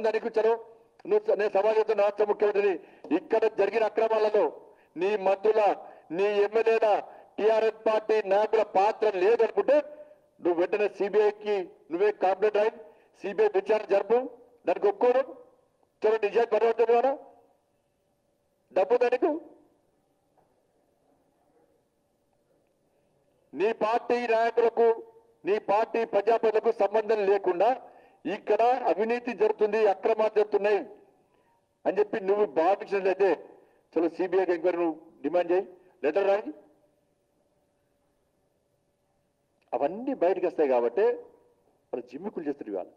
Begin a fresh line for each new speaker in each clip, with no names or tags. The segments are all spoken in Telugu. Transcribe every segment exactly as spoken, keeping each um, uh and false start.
దమ్ముందానికి చలో నువ్వు నేను సమాజంతో రాష్ట్ర ముఖ్యమంత్రిని ఇక్కడ జరిగిన అక్రమాలలో నీ మంత్రుల నీ ఎమ్మెల్యేల టీఆర్ఎస్ పార్టీ నాయకుల పాత్ర లేదనుకుంటే నువ్వు వెంటనే సిబిఐకి నువ్వే కాంప్లైంట్ రాయి సిబిఐ విచారణ జరుపు దానికి ఒప్పుకోను చలో నిజాన్ని పరివర్తన ద్వారా డబ్బు దానికి నీ పార్టీ నాయకులకు నీ పార్టీ ప్రజాప్రతినిధులకు సంబంధం లేకుండా ఇక్కడ అవినీతి జరుగుతుంది అక్రమాలు జరుగుతున్నాయి అని చెప్పి నువ్వు భావించినట్లయితే చలో సిబిఐకి ఎంక్వైరీ నువ్వు డిమాండ్ చేయి లెటర్ రాయి అవన్నీ బయటకు వస్తాయి కాబట్టి వాళ్ళు జిమ్మికులు చేస్తారు ఇవాళ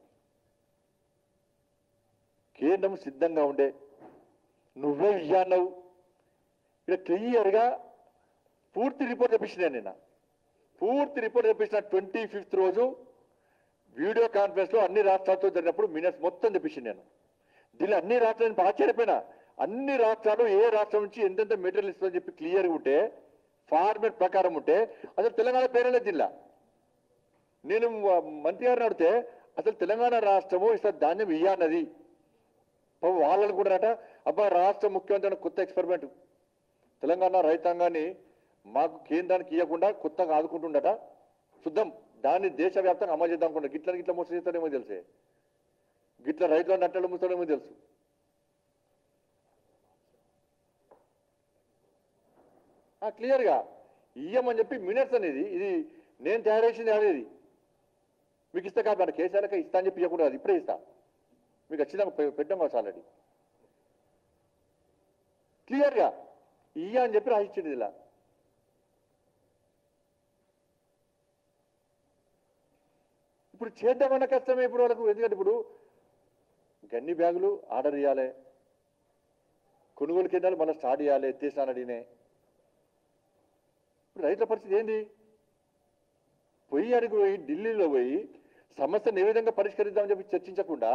కేంద్రం సిద్ధంగా ఉండే నువ్వే ఇయ్యాన్నావు ఇక్కడ క్లియర్గా పూర్తి రిపోర్ట్ తెప్పించిన నిన్న పూర్తి రిపోర్ట్ తెప్పించిన ట్వంటీ ఫిఫ్త్ రోజు వీడియో కాన్ఫరెన్స్ లో అన్ని రాష్ట్రాలతో జరిగినప్పుడు మినిట్స్ మొత్తం తెప్పించింది నేను దీనిలో అన్ని రాష్ట్రాలు ఆశ్చర్యపోయినా అన్ని రాష్ట్రాలు ఏ రాష్ట్రం నుంచి ఎంతెంత మెటీరియల్ ఇస్తుందని చెప్పి క్లియర్గా ఉంటే ఫార్మేట్ ప్రకారం ఉంటే అసలు తెలంగాణ పేరేలేదు జిల్లా నేను మంత్రి గారిని అడిగితే అసలు తెలంగాణ రాష్ట్రము ఇసలు ధాన్యం ఇయ్యన్నది వాళ్ళని కూడా అట అబ్బా రాష్ట్ర ముఖ్యమంత్రి కొత్త ఎక్స్పెరిమెంట్ తెలంగాణ రైతాంగాన్ని మాకు కేంద్రానికి ఇవ్వకుండా కొత్తగా ఆదుకుంటుండట శుద్ధం దాన్ని దేశవ్యాప్తంగా అమలు చేద్దాం అనుకుంటా గిట్ల గిట్ల మోసం చేస్తాడేమో తెలిసే గిట్ల రైతులను నట్టలు ముస్తాడేమో తెలుసు క్లియర్గా ఇయ్యమని చెప్పి మినిట్స్ అనేది ఇది నేను తయారు చేసింది అనేది మీకు ఇస్తా కాదు మన కేసీఆర్కి ఇస్తా అని చెప్పి ఇవ్వకుండా ఇప్పుడే ఇస్తా మీకు వచ్చిందా పెట్టాం కావచ్చు ఆల్రెడీ క్లియర్గా ఇయ్య అని చెప్పి రాసిచ్చింది ఇలా ఇప్పుడు చేద్దామన్న కష్టమే ఇప్పుడు వాళ్ళకు ఎందుకంటే ఇప్పుడు గన్ని బ్యాగులు ఆర్డర్ ఇవ్వాలి కొనుగోలు కేంద్రాలు మళ్ళీ స్టార్ట్ చేయాలి ఎత్తేసాను అడిగినే ఇప్పుడు రైతుల పరిస్థితి ఏంటి పోయి అడిగి పోయి ఢిల్లీలో పోయి సమస్యను ఏ విధంగా పరిష్కరిద్దామని చెప్పి చర్చించకుండా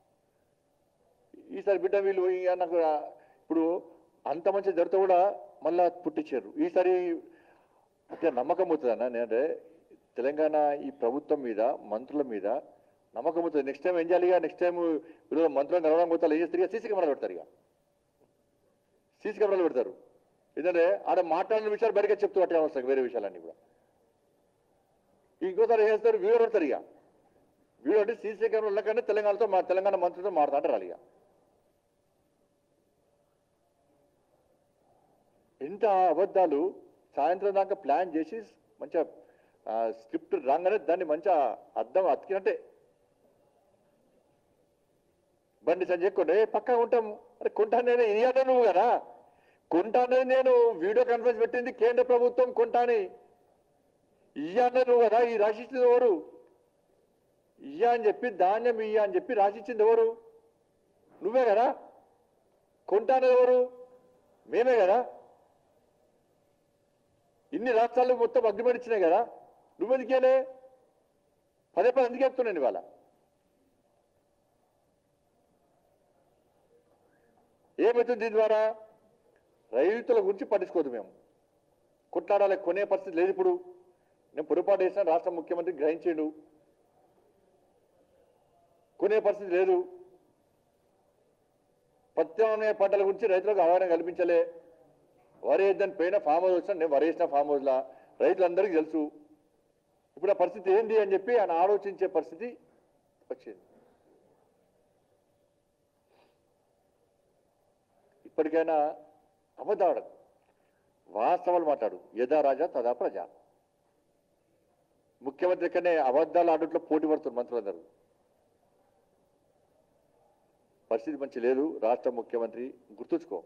ఈసారి బిడ్డ వీళ్ళు పోయి నాకు ఇప్పుడు అంత మంచి జరుగుతూ కూడా మళ్ళా పుట్టించారు ఈసారి అంటే నమ్మకం అవుతుందన్న నేనంటే తెలంగాణ ఈ ప్రభుత్వం మీద మంత్రుల మీద నమ్మకం అవుతుంది నెక్స్ట్ టైం ఏం చేయాలి ఇక నెక్స్ట్ టైం వీళ్ళు మంత్రులను కలవడం పోతారు ఏం చేస్తారు ఇక సీసీ కెమెరాలు పెడతారు ఇక సీసీ కెమెరాలు పెడతారు ఎందుకంటే ఆడ మాట్లాడిన విషయాలు బయటగా చెప్తూ అట్టే వస్తాయి వేరే విషయాలన్నీ కూడా ఇంకోసారి ఏం చేస్తారు వీడియో పెడతారు ఇక వీడియో అంటే సీసీ కెమెరా ఉన్నకన్నా తెలంగాణతో మా తెలంగాణ మంత్రులతో మాట్లాడతారు ఇక ఎంత అబద్ధాలు సాయంత్రం దాకా ప్లాన్ చేసి మంచిగా స్క్రిప్ట్ రాగానే దాన్ని మంచిగా అర్థం అతికినట్టే బండి సంజయ్ కొంటే పక్కా ఉంటాం అరే కొంటానే ఇయ్యాట నువ్వు కదా కొంటానే నేను వీడియో కాన్ఫరెన్స్ పెట్టింది కేంద్ర ప్రభుత్వం కొంటాని ఇయ్యానే నువ్వు కదా ఈ రాసిచ్చింది ఎవరు ఇయ్యా అని చెప్పి ధాన్యం ఇయ్యా అని చెప్పి రాసిచ్చింది ఎవరు నువ్వే కదా కొంటానే ఎవరు మేమే కదా ఇన్ని రాష్ట్రాలు మొత్తం అగ్రిమెంట్ ఇచ్చినాయి కదా నువ్వెందుకేలే పదే పదే ఎందుకు చెప్తున్నాను ఇవాళ ఏమవుతుంది దీని ద్వారా రైతుల గురించి పట్టించుకోదు మేము కొట్లాడాలి కొనే పరిస్థితి లేదు ఇప్పుడు నేను పొరపాటు చేసిన రాష్ట్ర ముఖ్యమంత్రి గ్రహించాడు కొనే పరిస్థితి లేదు ప్రత్యామ్నాయ పంటల గురించి రైతులకు అవగాహన కల్పించలే వరి వేద్దని పోయిన ఫామ్ హౌస్ వచ్చినా నేను వరి వేసిన ఫామ్ హౌస్లా రైతులందరికీ తెలుసు ఇప్పుడు ఆ పరిస్థితి ఏంటి అని చెప్పి ఆయన ఆలోచించే పరిస్థితి వచ్చింది ఇప్పటికైనా అబద్ధాడు వాస్తవాలు మాట్లాడు యథా రాజా తదా ప్రజ ముఖ్యమంత్రి కన్నా అబద్ధాలు ఆడట్లో పోటీ పడుతున్నారు మంత్రులందరూ పరిస్థితి మంచి లేదు రాష్ట్ర ముఖ్యమంత్రి గుర్తుంచుకో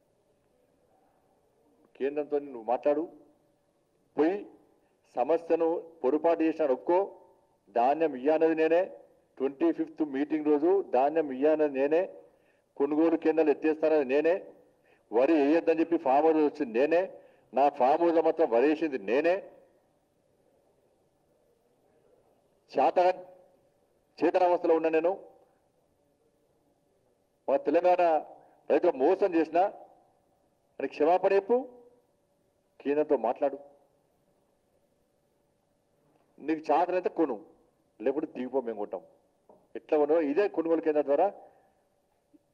కేంద్రంతో నువ్వు మాట్లాడు పోయి సమస్యను పొరపాటు చేసినాడు ఒక్కో ధాన్యం ఇయ్యానది నేనే ట్వంటీ ఫిఫ్త్ మీటింగ్ రోజు ధాన్యం ఇయ్యానది నేనే కొనుగోలు కేంద్రాలు ఎత్తేస్తానది నేనే వరి వేయొద్దని చెప్పి ఫామ్ హౌస్ వచ్చింది నేనే నా ఫామ్ హౌస్ మాత్రం వరి వేసింది నేనే చేత చేతనావస్థలో ఉన్నా నేను మా తెలంగాణ రైతులు మోసం చేసిన అని క్షమాపణ చెప్పు కేంద్రంతో మాట్లాడు నీకు చాదనైతే కొను లేకపోతే దిగిపో మేము కొంటాం ఎట్లా కొను ఇదే కొనుగోలు కేంద్రం ద్వారా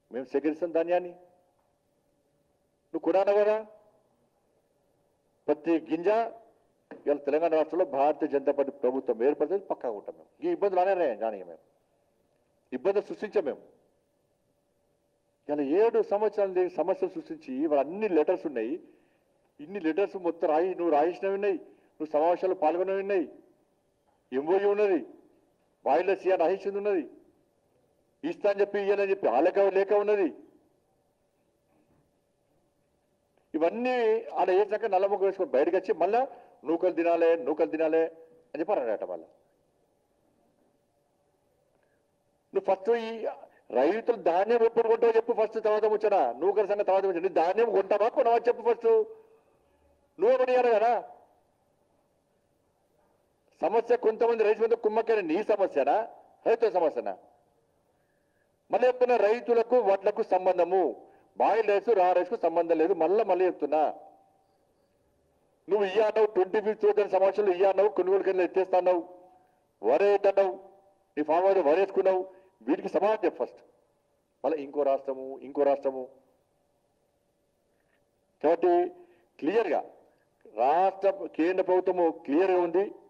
మేము సేకరిస్తాం ధాన్యాన్ని. నువ్వు కూడా కదా ప్రతి గింజ ఇవాళ తెలంగాణ రాష్ట్రంలో భారతీయ జనతా పార్టీ ప్రభుత్వం ఏర్పడితే పక్కా ఉంటాం మేము. ఈ ఇబ్బందులు అనే కానీ మేము ఇబ్బందులు సృష్టించాం మేము. ఇలా ఏడు సంవత్సరాలు సమస్యలు సృష్టించి ఇవాళ అన్ని లెటర్స్ ఉన్నాయి. ఇన్ని లెటర్స్ మొత్తం రాయి నువ్వు రాయించినవి ఉన్నాయి, నువ్వు సమావేశాలు పాల్గొనవి ఉన్నాయి, ఎంఓయూ ఉన్నది, వాయిదా సీఆర్ రాయించింది ఉన్నది, ఇస్తా అని చెప్పి ఇయ్యాలని చెప్పి ఆ లేక లేక ఉన్నది. ఇవన్నీ అలా వేసాక నల్ల ముగ్గు వేసుకొని బయటకు వచ్చి మళ్ళా నూకలు తినాలే నూకలు తినాలే అని చెప్పి అన్నాడట. మళ్ళా నువ్వు ఫస్ట్ ఈ రైతులు ధాన్యం ఎప్పుడు కొంటావో చెప్పు ఫస్ట్, తర్వాత వచ్చానా నూకల సంగతి తర్వాత వచ్చా. నీ ధాన్యం కొంటావా కొనవా చెప్పు ఫస్ట్. నువ్వు కొనియాలి కదా. సమస్య కొంతమంది రైతు మీద కుమ్మక్కని నీ సమస్యనా రైతుల సమస్యనా? మళ్ళీ చెప్తున్నా రైతులకు వడ్లకు సంబంధము, బాయిల్ రైస్ రా రైస్కు సంబంధం లేదు. మళ్ళీ మళ్ళీ చెప్తున్నా నువ్వు ఇయ్యానవు ట్వంటీ ఫిఫ్త్ చూద్దాని సమావేశంలో ఇయ్యానవు కొనుగోలు కింద ఎత్తేస్తావు, వరేద్దన్నావు, నీ ఫామ్ హౌస్ వరేసుకున్నావు. వీటికి సమాధానం చెప్పు ఫస్ట్. మళ్ళీ ఇంకో రాష్ట్రము ఇంకో రాష్ట్రము. కాబట్టి క్లియర్గా రాష్ట్ర కేంద్ర ప్రభుత్వము క్లియర్గా ఉంది.